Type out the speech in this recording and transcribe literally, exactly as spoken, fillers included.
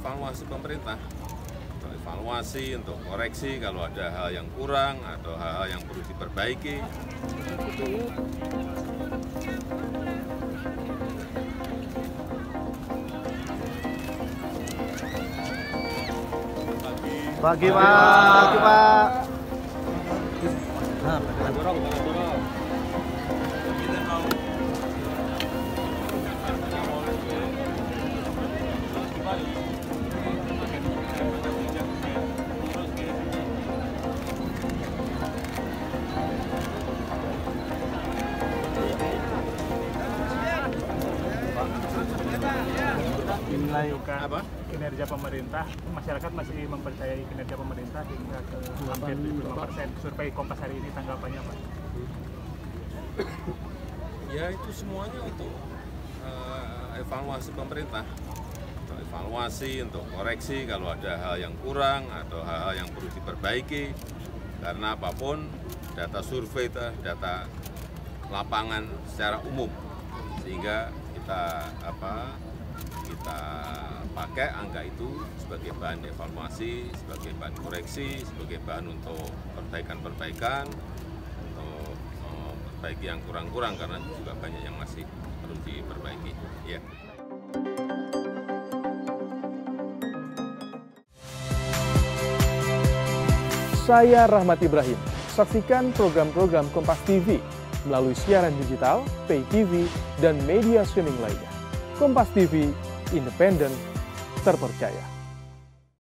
evaluasi pemerintah. Untuk evaluasi, untuk koreksi kalau ada hal yang kurang atau hal-hal yang perlu diperbaiki. Bagi Pak, bagi Pak. Nah, dorong, dorong. Nilai Apa? kinerja pemerintah, masyarakat masih mempercayai kinerja pemerintah hingga ke hampir tujuh puluh lima persen. Survei Kompas hari ini tanggapannya Pak? Ya itu semuanya untuk uh, evaluasi pemerintah. Untuk evaluasi, untuk koreksi kalau ada hal yang kurang atau hal-hal yang perlu diperbaiki. Karena apapun data survei itu data lapangan secara umum, sehingga kita apa kita pakai angka itu sebagai bahan evaluasi, sebagai bahan koreksi, sebagai bahan untuk perbaikan-perbaikan, untuk memperbaiki yang kurang-kurang karena juga banyak yang masih perlu diperbaiki. Ya. Saya Rahmat Ibrahim. Saksikan program-program Kompas T V melalui siaran digital, pay T V, dan media streaming lainnya. Kompas T V, independen, terpercaya.